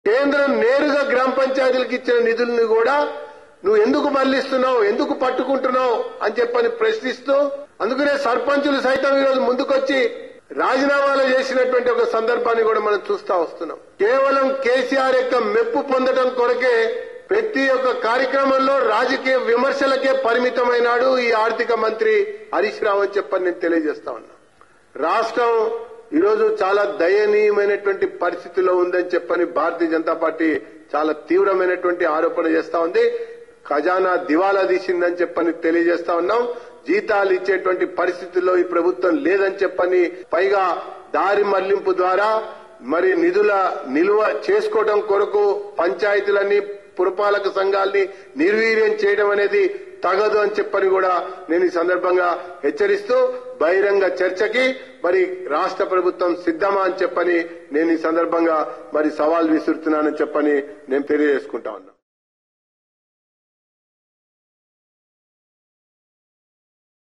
కేంద్రం నేరుగా గ్రామ పంచాయతీలకు ఇచ్చిన నిధులను కూడా నువ్వు ఎందుకు మళ్లిస్తున్నావు, ఎందుకు పట్టుకుంటున్నావు అని చెప్పని ప్రశ్నిస్తూ, అందుకనే సర్పంచులు సైతం ఈరోజు ముందుకొచ్చి రాజీనామాలు చేసినటువంటి ఒక సందర్భాన్ని కూడా మనం చూస్తా వస్తున్నాం. కేవలం కేసీఆర్ యొక్క మెప్పు పొందడం కొరకే ప్రతి ఒక్క కార్యక్రమంలో రాజకీయ విమర్శలకే పరిమితమైనాడు ఈ ఆర్థిక మంత్రి హరీష్ రావు అని చెప్పని నేను తెలియజేస్తా ఉన్నా. రాష్ట్రం ఈరోజు చాలా దయనీయమైనటువంటి పరిస్థితిలో ఉందని చెప్పని భారతీయ జనతా పార్టీ చాలా తీవ్రమైనటువంటి ఆరోపణ చేస్తా ఉంది. ఖజానా దివాలా తీసిందని చెప్పని తెలియజేస్తా ఉన్నాం. జీతాలు ఇచ్చేటువంటి పరిస్థితుల్లో ఈ ప్రభుత్వం లేదని చెప్పని, పైగా దారి మళ్లింపు ద్వారా మరి నిధుల నిల్వ చేసుకోవడం కొరకు పంచాయతీలన్నీ పురపాలక సంఘాల్ని నిర్వీర్యం చేయడం అనేది తగదు అని చెప్పని కూడా నేను ఈ సందర్భంగా హెచ్చరిస్తూ, బహిరంగ చర్చకి మరి రాష్ట్ర ప్రభుత్వం సిద్దమా అని చెప్పని నేను ఈ సందర్భంగా మరి సవాల్ విసురుతున్నానని చెప్పని నేను తెలియజేసుకుంటా ఉన్నా.